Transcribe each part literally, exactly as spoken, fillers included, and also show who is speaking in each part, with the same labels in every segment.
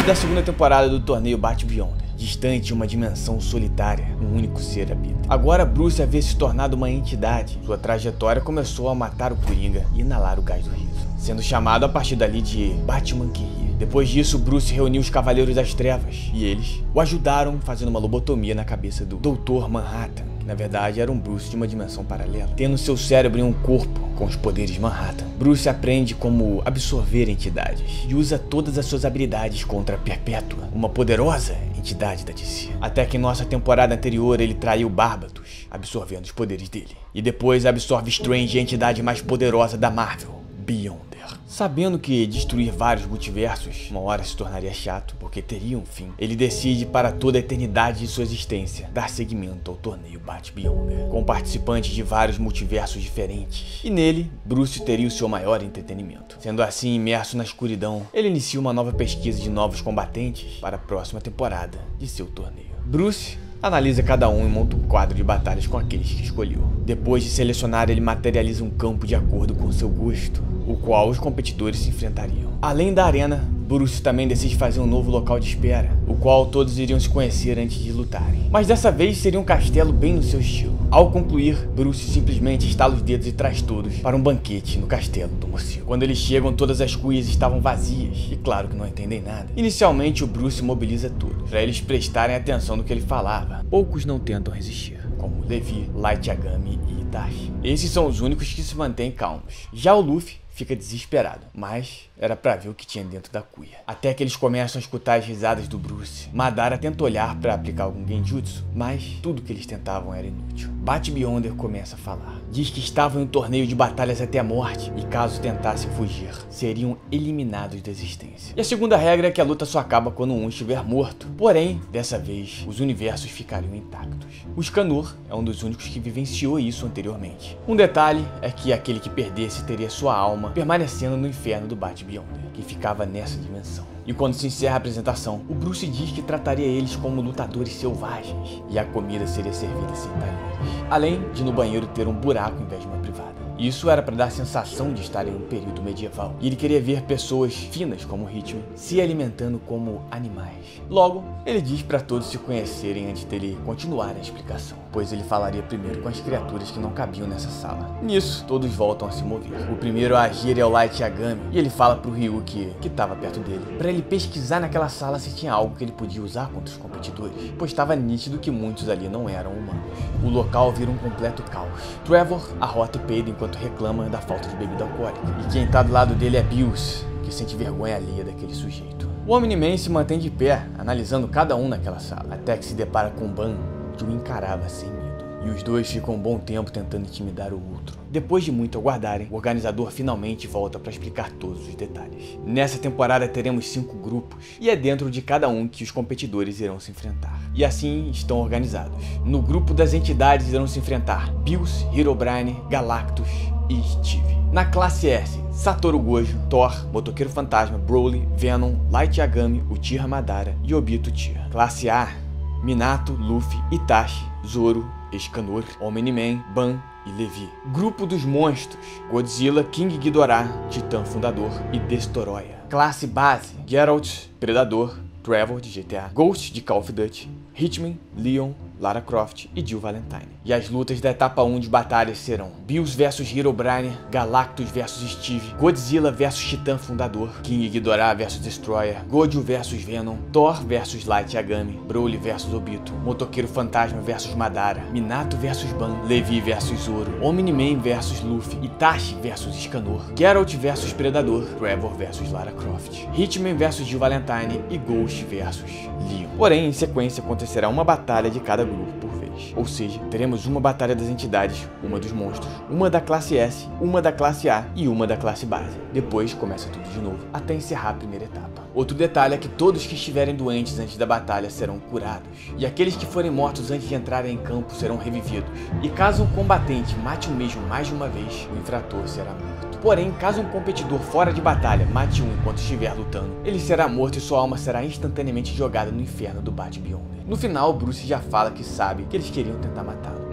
Speaker 1: Início da segunda temporada do torneio Bat Beyond. Distante de uma dimensão solitária, um único ser habita. Agora Bruce havia se tornado uma entidade. Sua trajetória começou a matar o Coringa e inalar o gás do riso, sendo chamado a partir dali de Batman que ri. Depois disso, Bruce reuniu os Cavaleiros das Trevas e eles o ajudaram fazendo uma lobotomia na cabeça do doutor Manhattan, que na verdade era um Bruce de uma dimensão paralela, tendo seu cérebro em um corpo com os poderes Manhattan. Bruce aprende como absorver entidades e usa todas as suas habilidades contra a Perpétua, uma poderosa entidade da D C. Até que em nossa temporada anterior ele traiu Barbatos, absorvendo os poderes dele. E depois absorve Strange, a entidade mais poderosa da Marvel, Beyonder. Sabendo que destruir vários multiversos uma hora se tornaria chato, porque teria um fim, ele decide para toda a eternidade de sua existência dar seguimento ao torneio Bat Beyonder, com participantes de vários multiversos diferentes. E nele, Bruce teria o seu maior entretenimento. Sendo assim, imerso na escuridão, ele inicia uma nova pesquisa de novos combatentes para a próxima temporada de seu torneio. Bruce analisa cada um e monta um quadro de batalhas com aqueles que escolheu. Depois de selecionar, ele materializa um campo de acordo com seu gosto, o qual os competidores se enfrentariam. Além da arena, Bruce também decide fazer um novo local de espera, o qual todos iriam se conhecer antes de lutarem. Mas dessa vez seria um castelo bem no seu estilo. Ao concluir, Bruce simplesmente estala os dedos e traz todos para um banquete no castelo do morcego. Quando eles chegam, todas as cuias estavam vazias e claro que não entendem nada. Inicialmente, o Bruce mobiliza todos, para eles prestarem atenção no que ele falava. Poucos não tentam resistir, como Levi, Light Yagami e Itachi. Esses são os únicos que se mantêm calmos. Já o Luffy fica desesperado, mas era pra ver o que tinha dentro da cuia. Até que eles começam a escutar as risadas do Bruce. Madara tenta olhar pra aplicar algum genjutsu, mas tudo que eles tentavam era inútil. Bat Beyonder começa a falar. Diz que estavam em um torneio de batalhas até a morte, e caso tentassem fugir, seriam eliminados da existência. E a segunda regra é que a luta só acaba quando um estiver morto. Porém, dessa vez, os universos ficariam intactos. O Scanor é um dos únicos que vivenciou isso anteriormente. Um detalhe é que aquele que perdesse teria sua alma permanecendo no inferno do Bat Beyonder, que ficava nessa dimensão. E quando se encerra a apresentação, o Bruce diz que trataria eles como lutadores selvagens e a comida seria servida sem talheres, além de no banheiro ter um buraco em vez de uma privada. Isso era para dar a sensação de estar em um período medieval, e ele queria ver pessoas finas como Hitman se alimentando como animais. Logo, ele diz para todos se conhecerem antes dele continuar a explicação, pois ele falaria primeiro com as criaturas que não cabiam nessa sala. Nisso, todos voltam a se mover. O primeiro a agir é o Light Yagami, e ele fala pro Ryu que estava perto dele, para ele pesquisar naquela sala se tinha algo que ele podia usar contra os competidores, pois estava nítido que muitos ali não eram humanos. O local vira um completo caos. Trevor arrota e peida enquanto reclama da falta de bebida alcoólica, e quem tá do lado dele é Bills, que sente vergonha alheia daquele sujeito. O Omni-Man se mantém de pé, analisando cada um naquela sala, até que se depara com Ban, que o encarava sem medo. E os dois ficam um bom tempo tentando intimidar o outro. Depois de muito aguardarem, o organizador finalmente volta para explicar todos os detalhes. Nessa temporada teremos cinco grupos, e é dentro de cada um que os competidores irão se enfrentar. E assim estão organizados. No grupo das entidades irão se enfrentar Bills, Herobrine, Galactus e Steve. Na classe S, Satoru Gojo, Thor, Motoqueiro Fantasma, Broly, Venom, Light Yagami, Uchiha Madara e Obito Uchiha. Classe A, Minato, Luffy, Itachi, Zoro, Escanor, Omni-Man, Ban e Levi. Grupo dos monstros, Godzilla, King Ghidorah, Titã Fundador e Destoroyah. Classe base, Geralt, Predador, Trevor de G T A, Ghost de Call of Duty, Hitman, Leon, Lara Croft e Jill Valentine. E as lutas da etapa um de batalhas serão Bills versus Herobrine, Galactus versus Steve, Godzilla versus Titã Fundador, King Ghidorah versus Destroyer, Gojo versus Venom, Thor versus Light Yagami, Broly versus Obito, Motoqueiro Fantasma versus Madara, Minato versus Ban, Levi versus Zoro, Omni-Man versus Luffy, Itachi versus Escanor, Geralt versus Predador, Trevor versus Lara Croft, Hitman versus Jill Valentine e Ghost versus Leon. Porém, em sequência acontecerá uma batalha de cada grupo por vez. Ou seja, teremos uma batalha das entidades, uma dos monstros, uma da classe S, uma da classe A e uma da classe base. Depois começa tudo de novo, até encerrar a primeira etapa. Outro detalhe é que todos que estiverem doentes antes da batalha serão curados, e aqueles que forem mortos antes de entrarem em campo serão revividos. E caso um combatente mate o mesmo mais de uma vez, o infrator será morto. Porém, caso um competidor fora de batalha mate um enquanto estiver lutando, ele será morto e sua alma será instantaneamente jogada no inferno do Bat Beyonder. No final, Bruce já fala que sabe que eles queriam tentar matá-lo,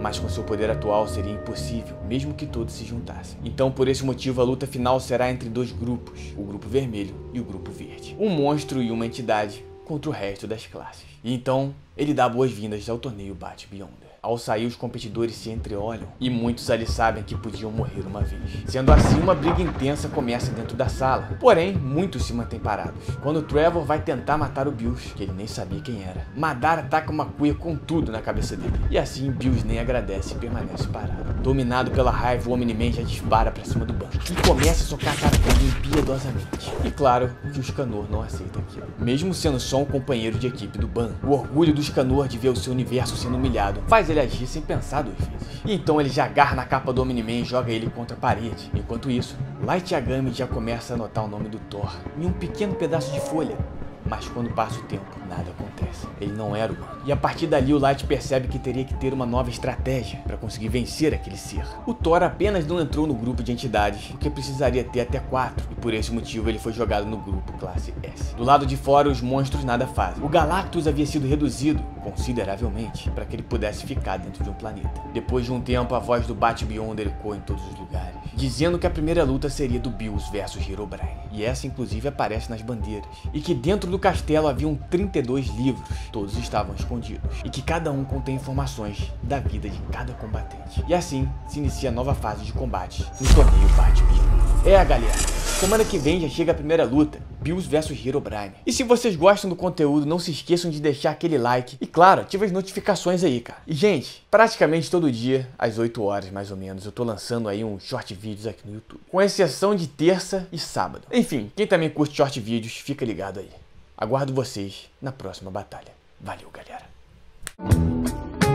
Speaker 1: mas com seu poder atual seria impossível, mesmo que todos se juntassem. Então, por esse motivo, a luta final será entre dois grupos, o grupo vermelho e o grupo verde. Um monstro e uma entidade contra o resto das classes. E então, ele dá boas-vindas ao torneio Bat Beyonder. Ao sair, os competidores se entreolham e muitos ali sabem que podiam morrer uma vez. Sendo assim, uma briga intensa começa dentro da sala. Porém, muitos se mantêm parados. Quando Trevor vai tentar matar o Bills, que ele nem sabia quem era, Madara ataca uma cuia com tudo na cabeça dele. E assim, Bills nem agradece e permanece parado. Dominado pela raiva, o Omni-Man já dispara pra cima do banco e começa a socar a cara dele impiedosamente. E claro que o Scanor não aceita aquilo. Mesmo sendo só um companheiro de equipe do Ban, o orgulho do Scanor de ver o seu universo sendo humilhado faz ele agir sem pensar duas vezes. E então ele já agarra na capa do Omni-Man e joga ele contra a parede. Enquanto isso, Light Yagami já começa a anotar o nome do Thor em um pequeno pedaço de folha. Mas quando passa o tempo, nada acontece. Ele não era humano. E a partir dali o Light percebe que teria que ter uma nova estratégia para conseguir vencer aquele ser. O Thor apenas não entrou no grupo de entidades, porque precisaria ter até quatro, e por esse motivo ele foi jogado no grupo classe S. Do lado de fora, os monstros nada fazem. O Galactus havia sido reduzido consideravelmente para que ele pudesse ficar dentro de um planeta. Depois de um tempo, a voz do Bat Beyonder ecoou em todos os lugares, dizendo que a primeira luta seria do Bills versus Herobrine. E essa inclusive aparece nas bandeiras. E que dentro do castelo haviam trinta e dois livros, todos estavam escondidos, e que cada um contém informações da vida de cada combatente. E assim se inicia a nova fase de combate no torneio Bat Beyonder. É, galera, semana que vem já chega a primeira luta, Bills versus Herobrine. E se vocês gostam do conteúdo, não se esqueçam de deixar aquele like e claro, ative as notificações aí, cara. E gente, praticamente todo dia, às oito horas mais ou menos, eu tô lançando aí uns short vídeos aqui no YouTube, com exceção de terça e sábado. Enfim, quem também curte short vídeos, fica ligado aí. Aguardo vocês na próxima batalha. Valeu, galera.